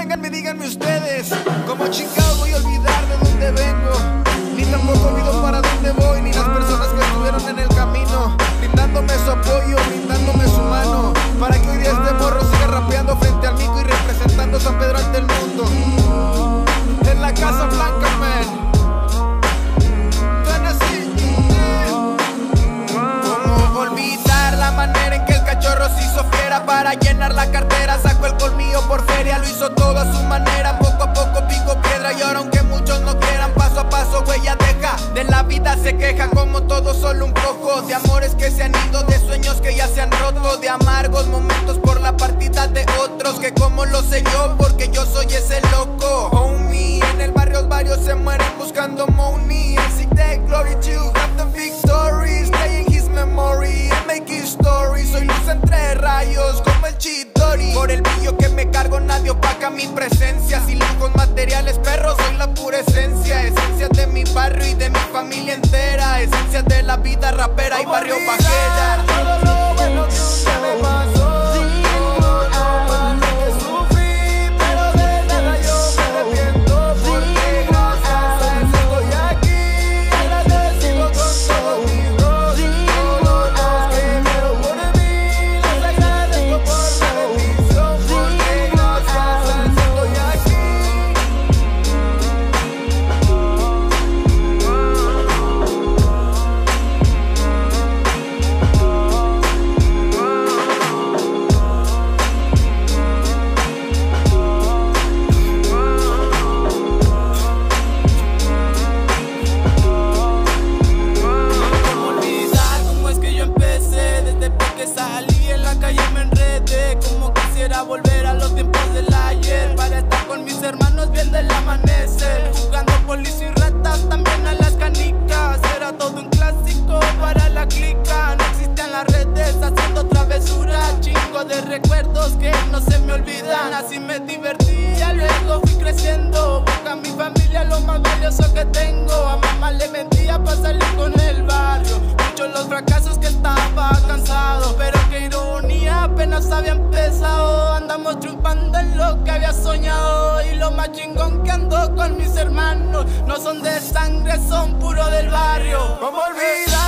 Vénganme, díganme ustedes, ¿cómo chingados voy a olvidar de dónde vengo? Ni tampoco olvido para dónde voy, ni las personas que estuvieron en el camino, brindándome su apoyo, brindándome su mano, para que hoy día este morro siga rapeando frente al mico y representando a San Pedro ante el mundo. En la Casa Blanca, man. ¿Cómo olvidar la manera en que el cachorro se hizo fiera para llenar la cartera? Sacó el colmillo por feria, lo hizo todo a su manera. Poco a poco pico piedra y ahora aunque muchos no quieran, paso a paso huella deja. De la vida se queja como todo, solo un poco. De amores que se han ido, de sueños que ya se han roto, de amargos momentos por la partida de otros. Que como lo sé yo, porque yo soy ese loco. Homie, en el barrio varios se mueren buscando money. And seek the glory to have the victory. Stay in his memory and make his story. Soy luz entre rayos como el Chidori. Por el brillo que me cargo nadie opaca mi presencia. Sin lujos materiales, perros, soy la pura esencia. Esencia de mi barrio y de mi familia entera. Esencia de la vida rapera y barrio bajera. Todo lo bueno que usted me pasó. Salí en la calle, me enredé, como quisiera volver a los tiempos del ayer, para estar con mis hermanos viendo el amanecer, jugando polis y ratas, también a las canicas. Era todo un clásico para la clica. No existían las redes, haciendo travesuras, chingo de recuerdos que no se me olvidan. Así me divertía, luego fui creciendo, busca a mi familia lo más valioso que tengo. A mamá le mentía para salir con el barrio, muchos los fracasos que estaba cansado, pero qué ironía, apenas había empezado. Andamos triunfando en lo que había soñado, y lo más chingón que ando con mis hermanos no son de sangre, son puro del barrio. ¿Cómo olvidar?